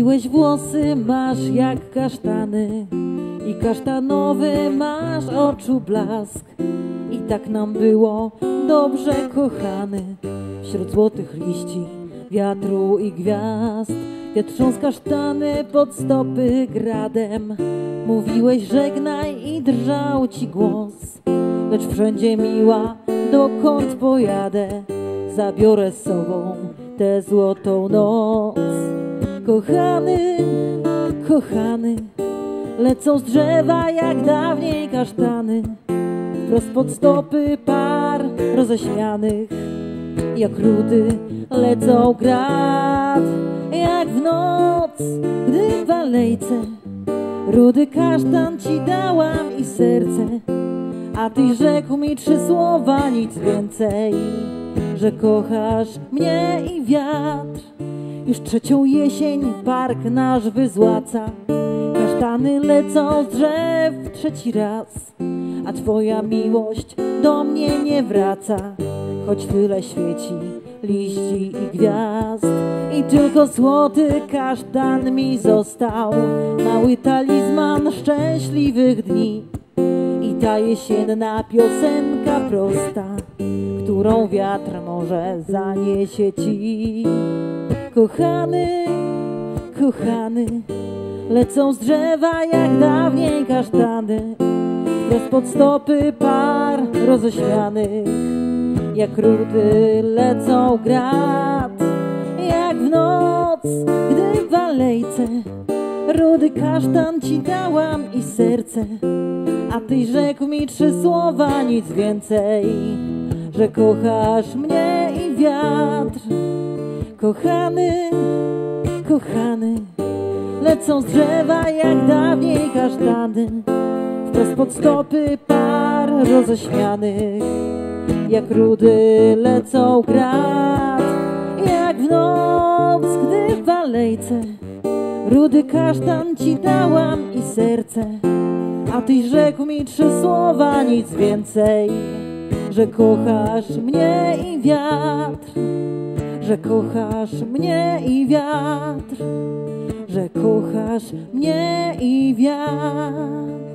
Mówiłeś, włosy masz jak kasztany i kasztanowy masz oczu blask. I tak nam było dobrze, kochany, wśród złotych liści, wiatru i gwiazd. Wiatr trząsł kasztany pod stopy gradem. Mówiłeś, żegnaj i drżał ci głos. Lecz wszędzie, miła, dokąd pojadę, zabiorę z sobą tę złotą noc. Kochany, kochany, lecą z drzewa jak dawniej kasztany, wprost pod stopy par roześmianych. Jak rudy lecą grad, jak w noc, gdy w alejce rudy kasztan ci dałam i serce. A ty rzekł mi 3 słowa, nic więcej, że kochasz mnie i wiatr. Już 3. jesień park nasz wyzłaca, kasztany lecą z drzew 3. raz, a twoja miłość do mnie nie wraca. Choć tyle świeci liści i gwiazd, i tylko złoty kasztan mi został, mały talizman szczęśliwych dni. I ta jesienna piosenka prosta, którą wiatr może zaniesie ci. Kochany, kochany, lecą z drzewa jak dawniej kasztany, wprost pod stopy par roześmianych. Jak rudy lecą grad, jak w noc, gdy w alejce rudy kasztan ci dałam i serce. A ty rzekł mi 3 słowa, nic więcej, że kochasz mnie i wiatr. Kochany, kochany, lecą z drzewa jak dawniej kasztany, wprost pod stopy par roześmianych. Jak rudy lecą grad, jak w noc, gdy w alejce rudy kasztan ci dałam i serce. A ty rzekł mi 3 słowa, nic więcej, że kochasz mnie i wiatr. Że kochasz mnie i wiatr. Że kochasz mnie i wiatr.